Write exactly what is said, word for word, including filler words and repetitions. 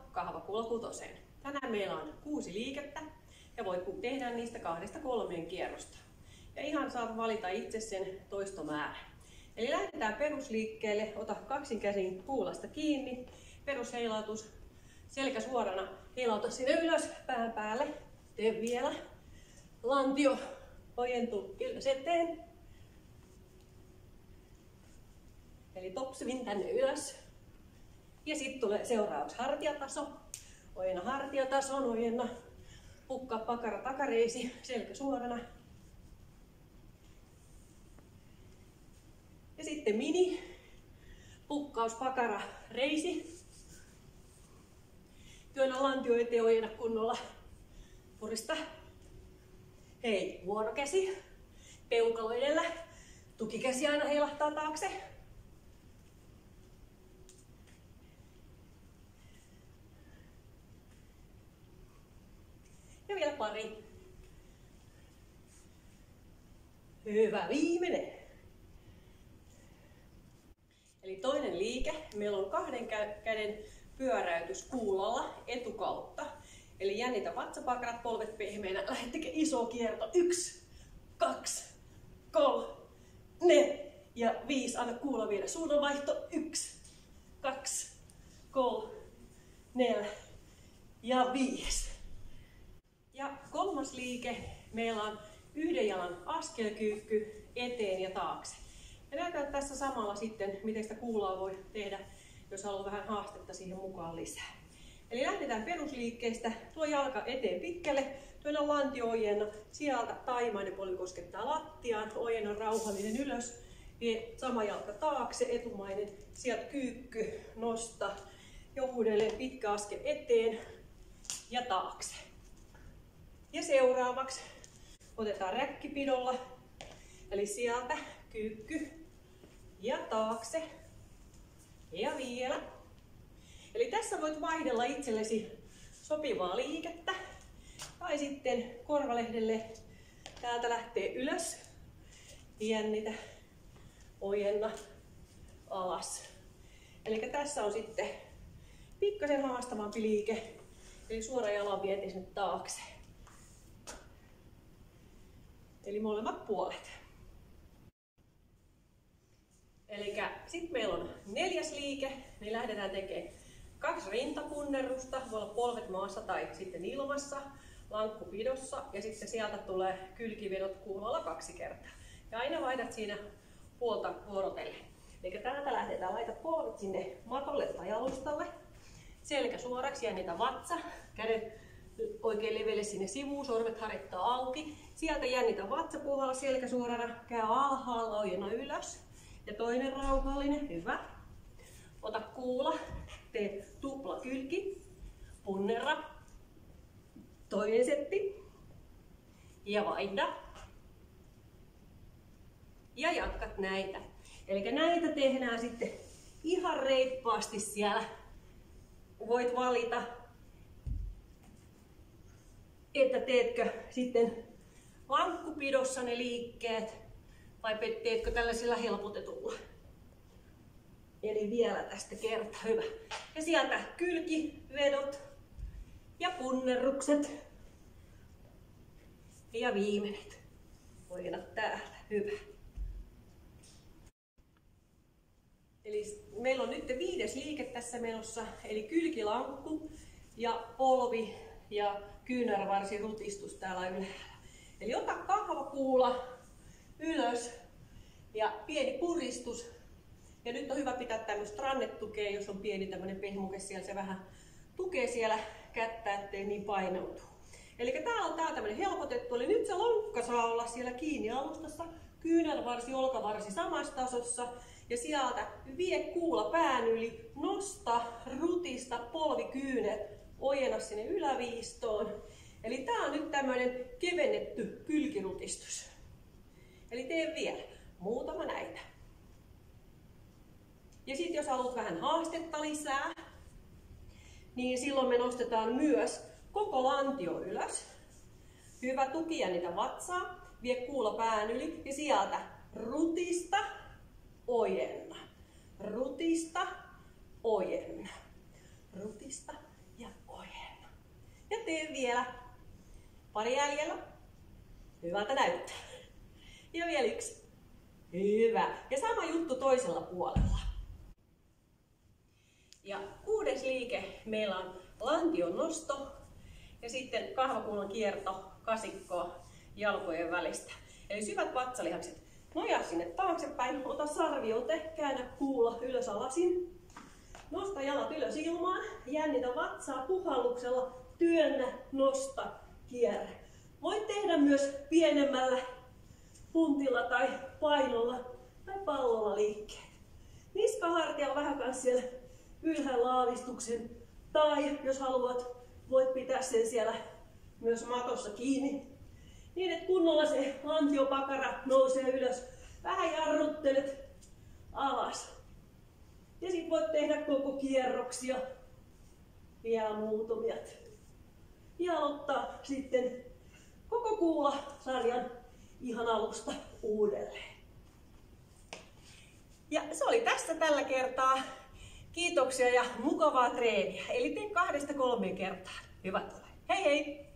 kahvakuulo kutoseen. Tänään meillä on kuusi liikettä ja voit tehdä niistä kahdesta kolmeen kierrosta. Ja ihan saat valita itse sen toistomäärän. Eli lähdetään perusliikkeelle. Ota kaksin käsin kuulasta kiinni. Perusheilautus. Selkä suorana. Heilauta sinne ylös pään päälle. Tee vielä. Lantio ojentuu ylös eteen. Eli topsivin tänne ylös. Ja sitten tulee seuraavaksi hartiataso. Ojenna hartiatason, ojenna. Pukkaa pakara takareisi, selkä suorana. Ja sitten mini. Pukkaus pakara reisi. Työnnä lantio eteen, ojenna kunnolla. Purista. Hei, vuorokäsi. Peukalo edellä. Tukikäsi aina heilahtaa taakse. Ja vielä pari. Hyvä, viimeinen. Eli toinen liike. Meillä on kahden käden pyöräytys kuulolla etukautta. Eli jännitä vatsapakarat, polvet pehmeänä. Lähde tekemään iso kierto. Yksi, kaksi, kolme ja viisi. Anna kuulla vielä. Suunnanvaihto. Yksi, kaksi, kolme, neljä ja viisi. Ja kolmas liike, meillä on yhden jalan askelkyykky eteen ja taakse. Ja näytän tässä samalla sitten, miten sitä kuulaa voi tehdä, jos haluaa vähän haastetta siihen mukaan lisää. Eli lähdetään perusliikkeestä, tuo jalka eteen pitkälle, tuolla lantio ojenna, sieltä taimainen polvi koskettaa lattiaan, ojenna rauhallinen ylös, vie sama jalka taakse, etumainen, sieltä kyykky, nosta ja uudelleen pitkä askel eteen ja taakse. Ja seuraavaksi otetaan räkkipidolla, eli sieltä kyykky ja taakse ja vielä. Eli tässä voit vaihdella itsellesi sopivaa liikettä tai sitten korvalehdelle täältä lähtee ylös, jännitä, ojenna, alas. Eli tässä on sitten pikkasen haastavampi liike, eli suora jalan vienti sinne taakse. Eli molemmat puolet. Eli sitten meillä on neljäs liike. Me lähdetään tekemään kaksi rintapunnerusta. Voi olla polvet maassa tai sitten ilmassa. Lankku pidossa. Ja sitten sieltä tulee kylkivedot kuulolla kaksi kertaa. Ja aina vaihdat siinä puolta vuorotellen. Eli täältä lähdetään. Laita polvet sinne matolle tai alustalle. Selkä suoraksi, jännitä vatsa. Kädet oikein leveille sinne sivuun, sormet harittaa auki. Sieltä jännitä vatsapuhalla, selkä suorana, käy alhaalla, ojenna ylös. Ja toinen rauhallinen, hyvä. Ota kuula, tee tupla kylki, punnerra. Toinen setti. Ja vaihda. Ja jatkat näitä. Eli näitä tehdään sitten ihan reippaasti siellä. Voit valita, että teetkö sitten lankkupidossa ne liikkeet vai teetkö tällaisilla helpotetulla. Eli vielä tästä kertaa, hyvä. Ja sieltä kylkivedot ja punnerrukset ja viimeiset. Ojenat täältä, hyvä. Eli meillä on nyt viides liike tässä menossa, eli kylkilankku ja polvi ja kyynärvarsirutistus täällä ylhäällä. Eli ota kahvakuula ylös ja pieni puristus. Ja nyt on hyvä pitää tämmöistä rannetukea, jos on pieni tämmöinen pehmuke siellä, se vähän tukee siellä kättä, ettei niin paineudu. Eli täällä on tää tämmöinen helpotettu, eli nyt se lonkka saa olla siellä kiinni alustassa, kyynärvarsi, olkavarsi samassa tasossa. Ja sieltä vie kuula pään yli, nosta, rutista, polvikyynet, ojenna sinne yläviistoon. Eli tää on nyt tämmöinen kevennetty kylkirutistus. Eli tee vielä muutama näitä. Ja sitten jos haluat vähän haastetta lisää, niin silloin me nostetaan myös koko lantio ylös. Hyvä, tuki jännitä vatsaa, vie kuula pään yli ja sieltä rutista, ojenna. Rutista, ojenna. Rutista ja teen vielä. Pari jäljellä. Hyvältä näyttää. Ja vielä yksi. Hyvä. Ja sama juttu toisella puolella. Ja kuudes liike meillä on lantion nosto ja sitten kahvakuulan kierto kasikkoa jalkojen välistä. Eli syvät vatsalihakset. Nojaa sinne taaksepäin, ota sarviote, käännä kuula ylös alasin. Nosta jalat ylös ilmaan, jännitä vatsaa puhalluksella, työnnä, nosta, kierrä. Voit tehdä myös pienemmällä puntilla tai painolla tai pallolla liikkeet. Niskahartia on vähän kanssa siellä ylhäällä aavistuksen. Tai jos haluat, voit pitää sen siellä myös matossa kiinni. Niin, että kunnolla se lantiopakara nousee ylös. Vähän jarruttelet alas. Ja sit voit tehdä koko kierroksia. Vielä muutamia. Ja aloittaa sitten koko kuula-sarjan ihan alusta uudelleen. Ja se oli tässä tällä kertaa. Kiitoksia ja mukavaa treeniä. Eli tee kahdesta kolmeen kertaa. Hyvät ole. Hei hei!